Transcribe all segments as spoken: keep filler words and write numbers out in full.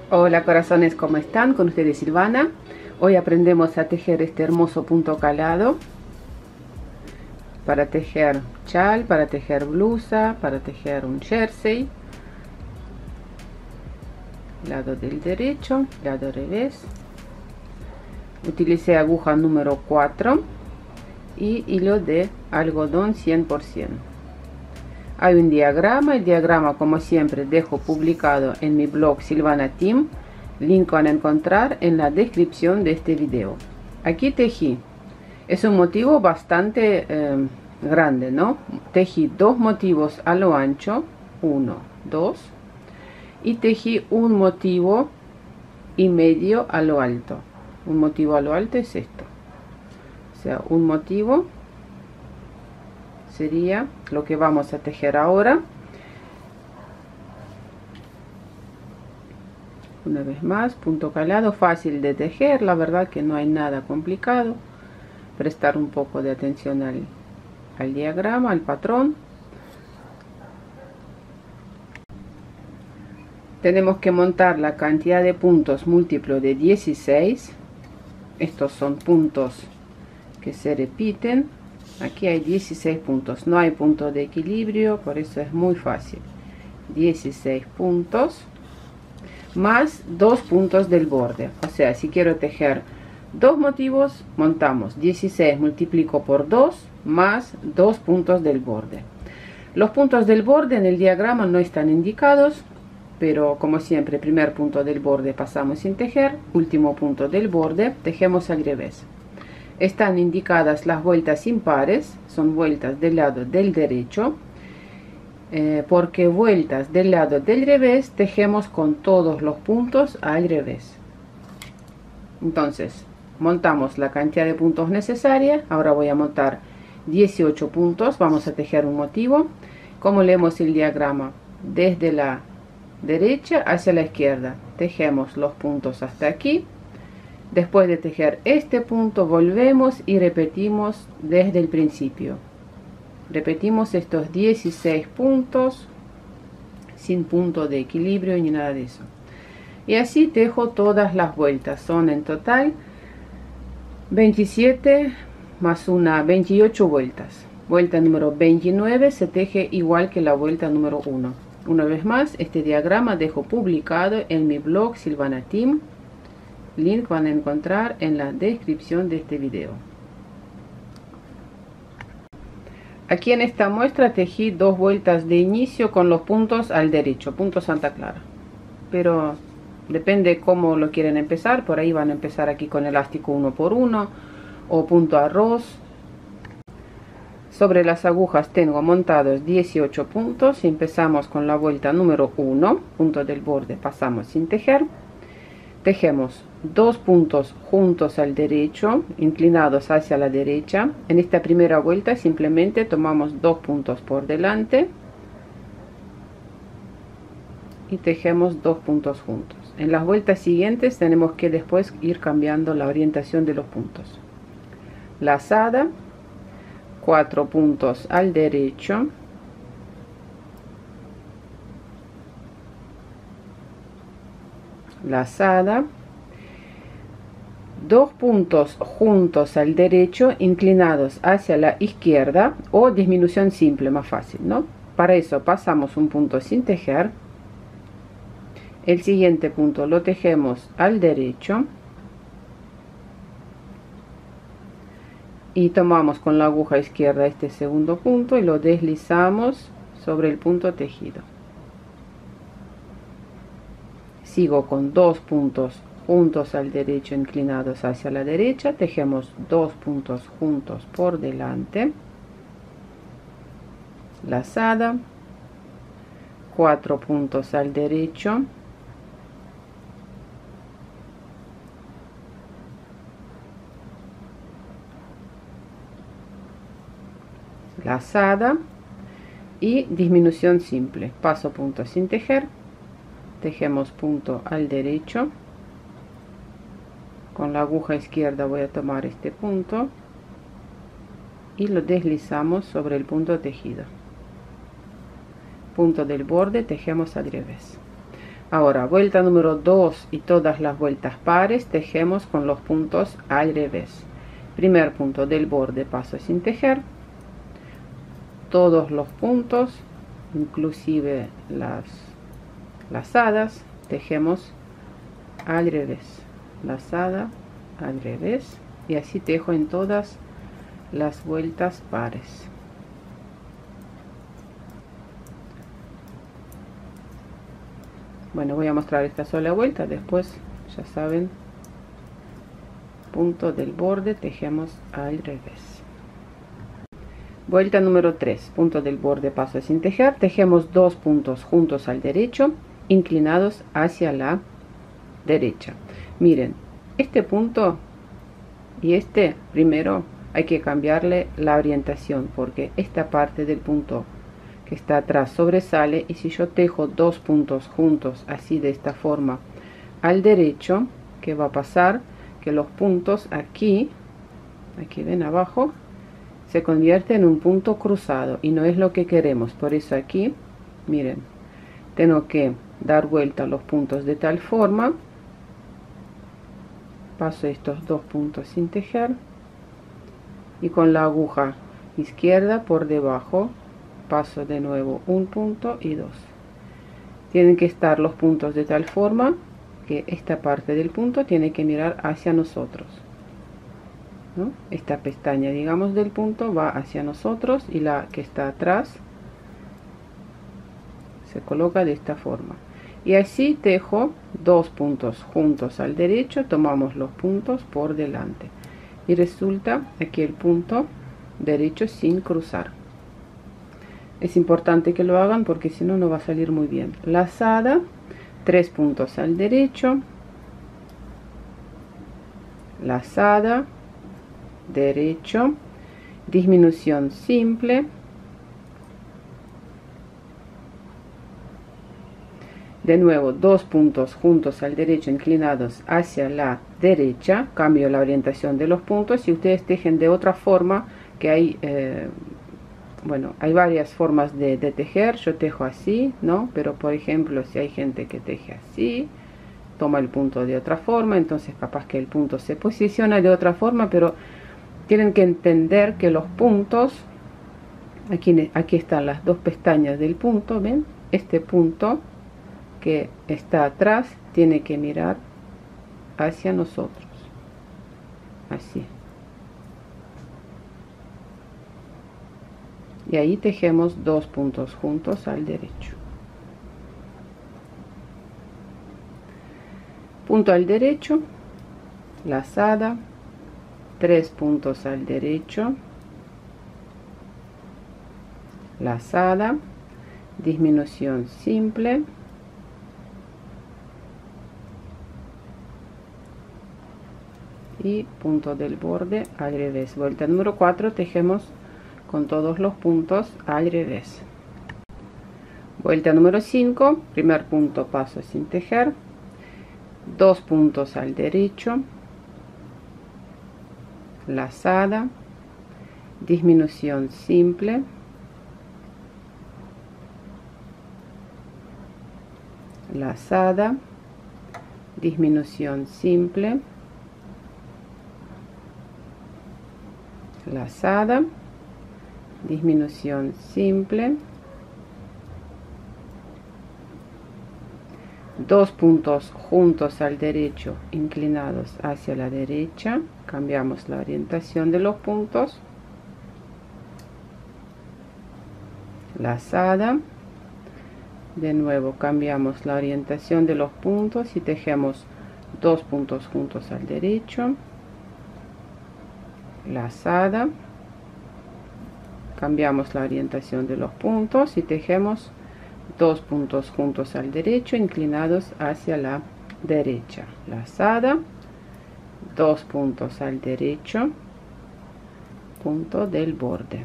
Hola corazones, ¿cómo están? Con ustedes Silvana. Hoy aprendemos a tejer este hermoso punto calado para tejer chal, para tejer blusa, para tejer un jersey. Lado del derecho, lado revés. Utilicé aguja número cuatro y hilo de algodón cien por ciento. Hay un diagrama, el diagrama como siempre dejo publicado en mi blog Silvana Team, link van a encontrar en la descripción de este video. Aquí tejí, es un motivo bastante eh, grande, ¿no? Tejí dos motivos a lo ancho, uno, dos, y tejí un motivo y medio a lo alto. Un motivo a lo alto es esto, o sea, un motivo sería lo que vamos a tejer ahora. Una vez más, punto calado, fácil de tejer, la verdad que no hay nada complicado. Prestar un poco de atención al, al diagrama, al patrón. Tenemos que montar la cantidad de puntos múltiplo de dieciséis. Estos son puntos que se repiten. Aquí hay dieciséis puntos, no hay punto de equilibrio, por eso es muy fácil. dieciséis puntos más dos puntos del borde, o sea, si quiero tejer dos motivos, montamos dieciséis multiplico por dos más dos puntos del borde. Los puntos del borde en el diagrama no están indicados, pero como siempre, primer punto del borde pasamos sin tejer, último punto del borde tejemos al revés. Están indicadas las vueltas impares, son vueltas del lado del derecho, eh, porque vueltas del lado del revés tejemos con todos los puntos al revés. Entonces, montamos la cantidad de puntos necesaria. Ahora voy a montar dieciocho puntos, vamos a tejer un motivo. Como leemos el diagrama, desde la derecha hacia la izquierda, tejemos los puntos hasta aquí. Después de tejer este punto volvemos y repetimos desde el principio. Repetimos estos dieciséis puntos sin punto de equilibrio ni nada de eso. Y así tejo todas las vueltas. Son en total veintisiete más una, veintiocho vueltas. Vuelta número veintinueve se teje igual que la vuelta número uno. Una vez más, este diagrama dejo publicado en mi blog Silvana Team. Link van a encontrar en la descripción de este video. Aquí en esta muestra tejí dos vueltas de inicio con los puntos al derecho, punto Santa Clara. Pero depende cómo lo quieren empezar. Por ahí van a empezar aquí con elástico uno por uno o punto arroz. Sobre las agujas tengo montados dieciocho puntos. Empezamos con la vuelta número uno, punto del borde, pasamos sin tejer. Tejemos dos puntos juntos al derecho, inclinados hacia la derecha. En esta primera vuelta simplemente tomamos dos puntos por delante y tejemos dos puntos juntos. En las vueltas siguientes tenemos que después ir cambiando la orientación de los puntos. Lazada, cuatro puntos al derecho, lazada, dos puntos juntos al derecho inclinados hacia la izquierda, o disminución simple, más fácil, ¿no? Para eso pasamos un punto sin tejer. El siguiente punto lo tejemos al derecho y tomamos con la aguja izquierda este segundo punto y lo deslizamos sobre el punto tejido. Sigo con dos puntos juntos al derecho inclinados hacia la derecha, tejemos dos puntos juntos por delante, lazada, cuatro puntos al derecho, lazada y disminución simple, paso punto sin tejer. Tejemos punto al derecho, con la aguja izquierda voy a tomar este punto y lo deslizamos sobre el punto tejido. Punto del borde tejemos al revés. Ahora, vuelta número dos y todas las vueltas pares tejemos con los puntos al revés. Primer punto del borde, paso sin tejer. Todos los puntos, inclusive las lazadas, tejemos al revés. Lazada al revés. Y así tejo en todas las vueltas pares. Bueno, voy a mostrar esta sola vuelta, después ya saben, punto del borde, tejemos al revés. Vuelta número tres, punto del borde, paso sin tejer, tejemos dos puntos juntos al derecho, inclinados hacia la derecha. Miren, este punto y este primero hay que cambiarle la orientación, porque esta parte del punto que está atrás sobresale, y si yo tejo dos puntos juntos así de esta forma al derecho, ¿qué va a pasar? Que los puntos aquí, aquí ven abajo, se convierte en un punto cruzado y no es lo que queremos. Por eso aquí, miren, tengo que dar vuelta a los puntos de tal forma, paso estos dos puntos sin tejer y con la aguja izquierda por debajo paso de nuevo un punto y dos. Tienen que estar los puntos de tal forma que esta parte del punto tiene que mirar hacia nosotros, ¿no? Esta pestaña, digamos, del punto va hacia nosotros y la que está atrás se coloca de esta forma. Y así tejo dos puntos juntos al derecho, tomamos los puntos por delante y resulta aquí el punto derecho sin cruzar. Es importante que lo hagan porque si no, no va a salir muy bien. Lazada, tres puntos al derecho, lazada, derecho, disminución simple, de nuevo dos puntos juntos al derecho inclinados hacia la derecha, cambio la orientación de los puntos y ustedes tejen de otra forma, que hay eh, bueno, hay varias formas de, de tejer. Yo tejo así, ¿no? Pero por ejemplo, si hay gente que teje así, toma el punto de otra forma, entonces capaz que el punto se posiciona de otra forma, pero tienen que entender que los puntos, aquí, aquí están las dos pestañas del punto, ¿ven? Este punto que está atrás tiene que mirar hacia nosotros, así. Y ahí tejemos dos puntos juntos al derecho. Punto al derecho, lazada, tres puntos al derecho, lazada, disminución simple, y punto del borde al revés. Vuelta número cuatro, tejemos con todos los puntos al revés. Vuelta número cinco, primer punto, paso sin tejer, dos puntos al derecho, lazada, disminución simple, lazada, disminución simple, lazada, disminución simple, dos puntos juntos al derecho inclinados hacia la derecha, cambiamos la orientación de los puntos, lazada, de nuevo cambiamos la orientación de los puntos y tejemos dos puntos juntos al derecho, lazada, cambiamos la orientación de los puntos y tejemos dos puntos juntos al derecho inclinados hacia la derecha, lazada, dos puntos al derecho, punto del borde.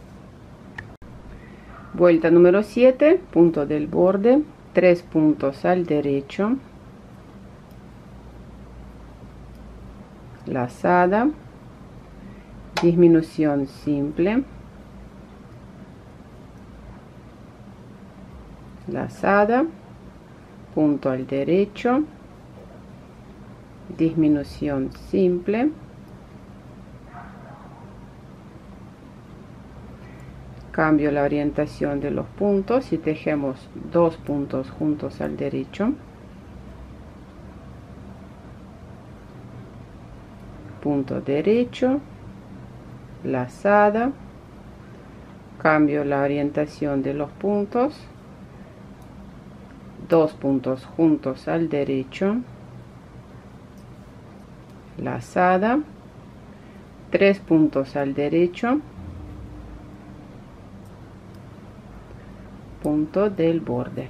Vuelta número siete, punto del borde, tres puntos al derecho, lazada, disminución simple, lazada, punto al derecho, disminución simple, cambio la orientación de los puntos y tejemos dos puntos juntos al derecho, punto derecho, lazada, cambio la orientación de los puntos, dos puntos juntos al derecho, lazada, tres puntos al derecho, punto del borde.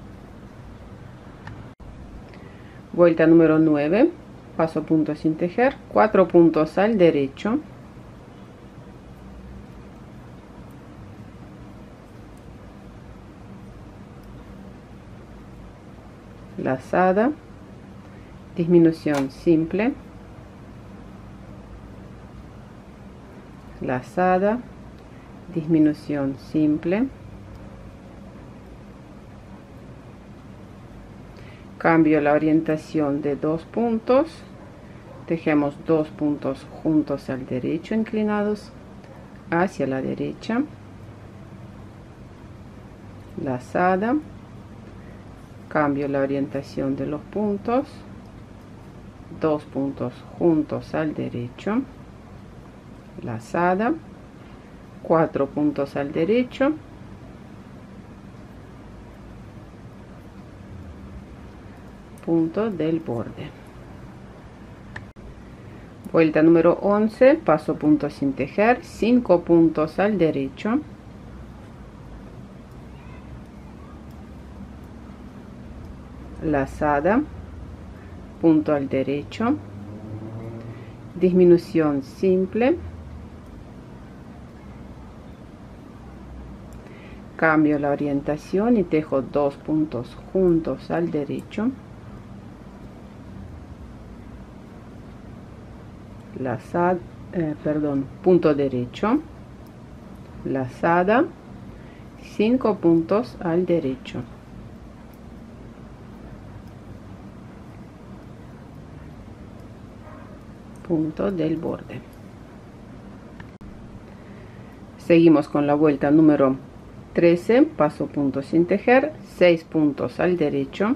Vuelta número nueve, paso punto sin tejer, cuatro puntos al derecho, lazada, disminución simple, lazada, disminución simple, cambio la orientación de dos puntos, tejemos dos puntos juntos al derecho inclinados hacia la derecha, lazada, cambio la orientación de los puntos, dos puntos juntos al derecho, lazada, cuatro puntos al derecho, punto del borde. Vuelta número once, paso punto sin tejer, cinco puntos al derecho, lazada, punto al derecho, disminución simple, cambio la orientación y tejo dos puntos juntos al derecho, lazada, eh, perdón, punto derecho, lazada, cinco puntos al derecho, punto del borde. Seguimos con la vuelta número trece, paso punto sin tejer, seis puntos al derecho,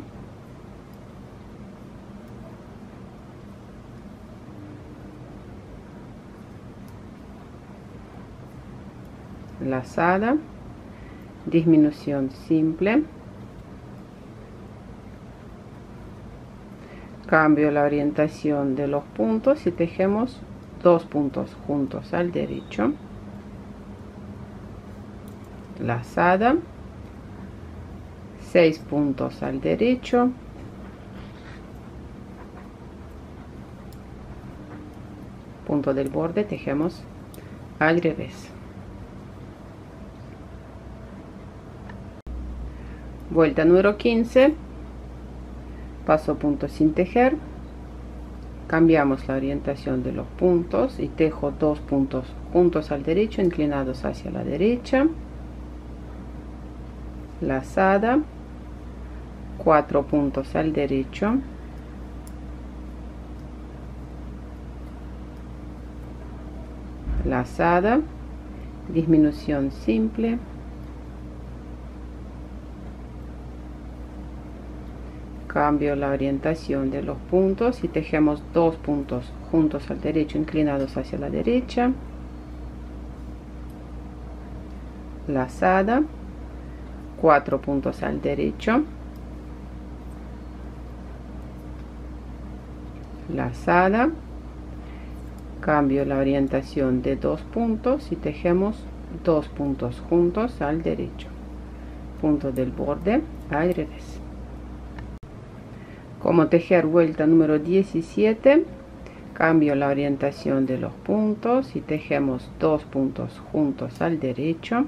lazada, disminución simple, cambio la orientación de los puntos y tejemos dos puntos juntos al derecho, lazada, seis puntos al derecho, punto del borde, tejemos al revés. Vuelta número quince, paso punto sin tejer, cambiamos la orientación de los puntos y tejo dos puntos juntos al derecho inclinados hacia la derecha, lazada, cuatro puntos al derecho, lazada, disminución simple, cambio la orientación de los puntos y tejemos dos puntos juntos al derecho inclinados hacia la derecha, lazada, cuatro puntos al derecho, lazada, cambio la orientación de dos puntos y tejemos dos puntos juntos al derecho, punto del borde al revés. Como tejer vuelta número diecisiete, cambio la orientación de los puntos y tejemos dos puntos juntos al derecho,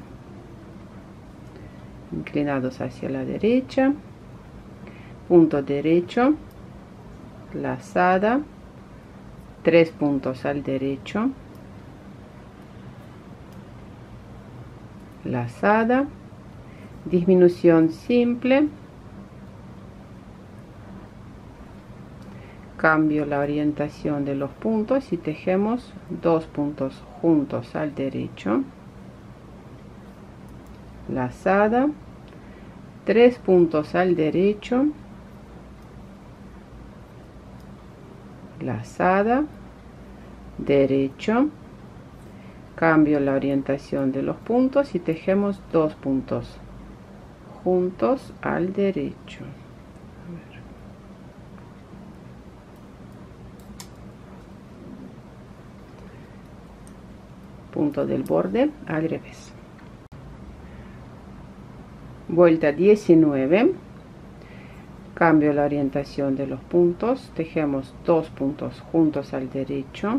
inclinados hacia la derecha, punto derecho, lazada, tres puntos al derecho, lazada, disminución simple, cambio la orientación de los puntos y tejemos dos puntos juntos al derecho, lazada, tres puntos al derecho, lazada, derecho, cambio la orientación de los puntos y tejemos dos puntos juntos al derecho. Punto del borde al revés. Vuelta diecinueve, cambio la orientación de los puntos, tejemos dos puntos juntos al derecho,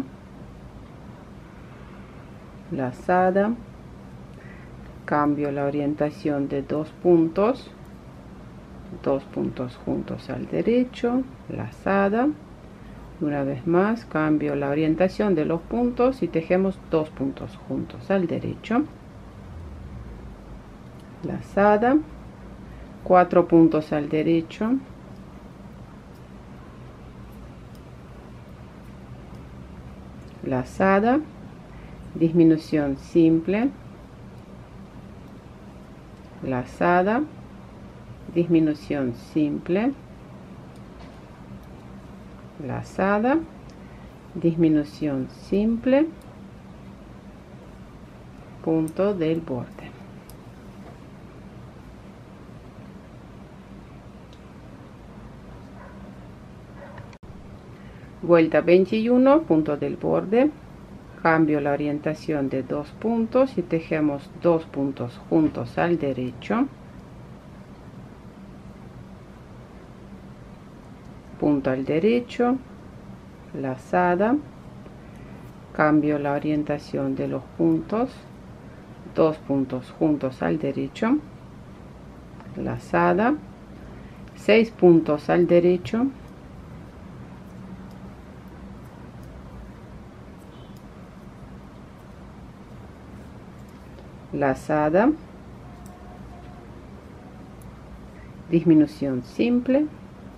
lazada, cambio la orientación de dos puntos, dos puntos juntos al derecho, lazada, una vez más cambio la orientación de los puntos y tejemos dos puntos juntos al derecho, lazada, cuatro puntos al derecho, lazada, disminución simple, lazada, disminución simple, lazada, disminución simple, punto del borde. Vuelta veintiuno, punto del borde, cambio la orientación de dos puntos y tejemos dos puntos juntos al derecho, punto al derecho, lazada, cambio la orientación de los puntos, dos puntos juntos al derecho, lazada, seis puntos al derecho, lazada, disminución simple,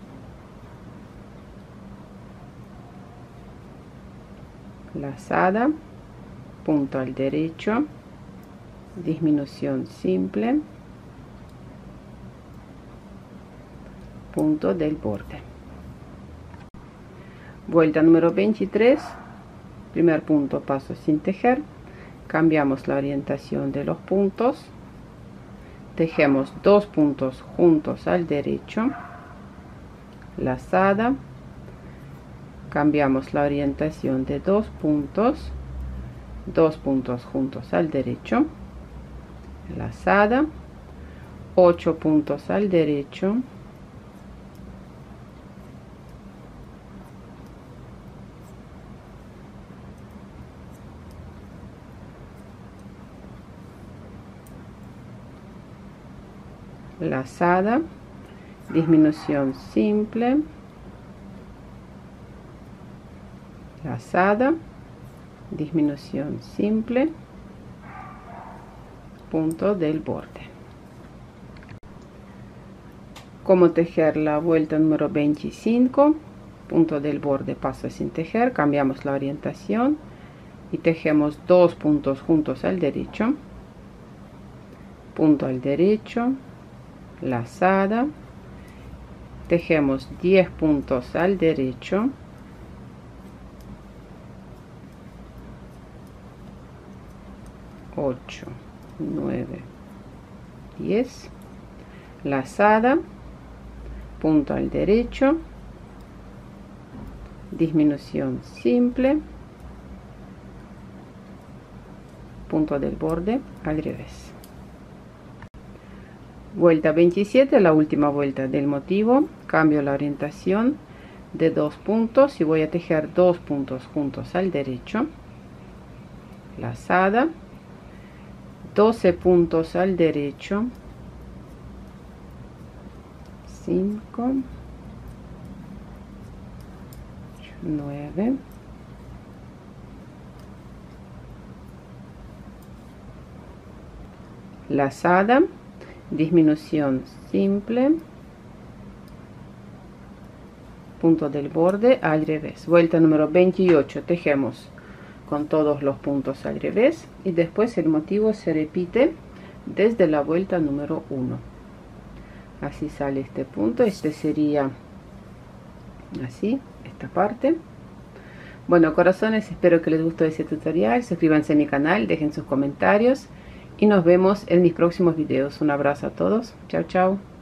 lazada, punto al derecho, disminución simple, punto del borde. Vuelta número veintitrés, primer punto, paso sin tejer, cambiamos la orientación de los puntos, tejemos dos puntos juntos al derecho, lazada, cambiamos la orientación de dos puntos, dos puntos juntos al derecho, lazada, ocho puntos al derecho, lazada, disminución simple, lazada, disminución simple, punto del borde. Cómo tejer la vuelta número veinticinco, punto del borde, paso sin tejer, cambiamos la orientación y tejemos dos puntos juntos al derecho, punto al derecho, lazada, tejemos diez puntos al derecho, ocho, nueve, diez, lazada, punto al derecho, disminución simple, punto del borde al revés. Vuelta veintisiete, la última vuelta del motivo, cambio la orientación de dos puntos y voy a tejer dos puntos juntos al derecho, lazada, doce puntos al derecho, cinco, nueve, lazada, disminución simple, punto del borde al revés. Vuelta número veintiocho, tejemos con todos los puntos al revés y después el motivo se repite desde la vuelta número uno. Así sale este punto. Este sería así, esta parte. Bueno, corazones, espero que les gustó ese tutorial. Suscríbanse a mi canal, dejen sus comentarios y nos vemos en mis próximos videos. Un abrazo a todos. Chao, chao.